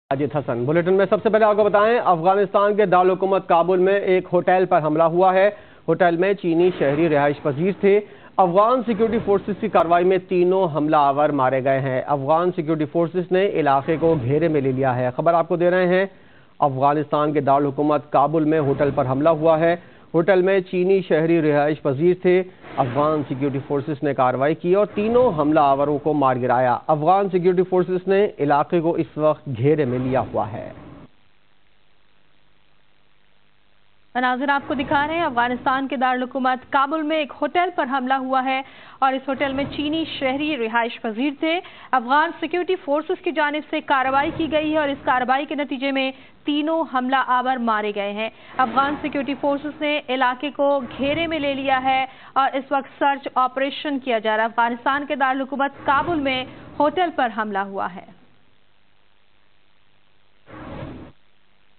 اجیت حسن bulletin میں سب سے پہلے آپ کو بتائیں افغانستان کے دارالحکومت کابل میں ایک ہوٹل پر حملہ ہوا ہے۔ ہوٹل میں چینی شہری رہائش پذیر تھے۔ افغان سیکیورٹی فورسز کی کارروائی میں تینوں حملہ آور مارے گئے ہیں۔ افغان سیکیورٹی فورسز نے علاقے کو گھیرے میں لے لیا ہے۔ خبر آپ کو دے رہے ہیں افغانستان کے دارالحکومت کابل میں ہوٹل پر حملہ ہوا ہے۔ ہوٹل میں چینی شہری رہائش پذیر تھے۔ افغان سیکیورٹی فورسز نے کارروائی کی اور تینوں حملہ آوروں کو مار گرایا۔ افغان سیکیورٹی فورسز نے علاقے کو اس وقت گھیرے میں لیا ہوا ہے۔ مناظر آپ کو دکھا رہے ہیں افغانستان کے دارالحکومت کابل میں ایک ہوٹل پر حملہ ہوا ہے اور اس ہوٹل میں چینی شہری رہائش پذیر تھے۔ افغان سیکیورٹی فورسز کی جانب سے کارروائی کی گئی ہے اور اس کارروائی کے نتیجے میں تینوں حملہ آور مارے گئے ہیں۔ افغان سیکیورٹی فورسز نے علاقے کو گھیرے میں لے لیا ہے اور اس وقت سرچ آپریشن کیا جا رہا ہے۔ افغانستان کے دارالحکومت کابل میں ہوٹل پر حملہ ہوا ہے۔